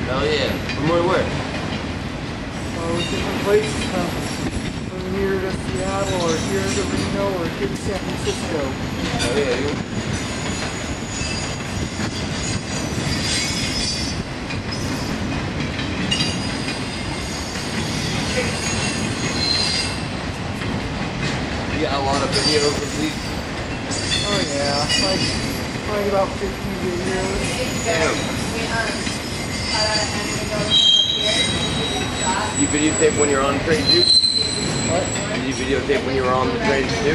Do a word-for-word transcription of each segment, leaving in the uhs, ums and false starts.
Hell yeah. From where to where? Uh, different places, uh, from here to Seattle, or here to Reno, or here to San Francisco. Hell yeah, dude. You got a lot of videos of these? Oh yeah, like, like about fifty videos. Damn. You videotape when you're on the train too? What? Did you videotape when you were on the train too?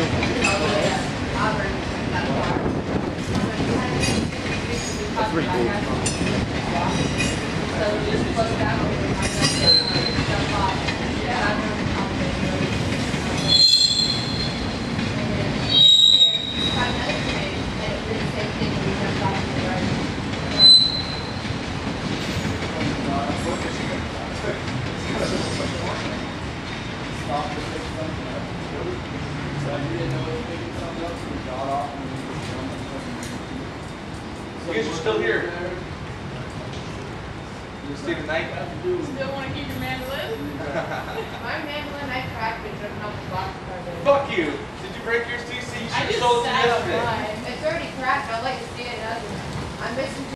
That's pretty cool. You guys are still here. You stay tonight? Still want to keep your mandolin? My mandolin, I cracked it jumping off the box cover. Fuck you. Did you break yours, T C? You should I have just sold it sat on yesterday. mine. It's already cracked. I'd like to see it. I'm missing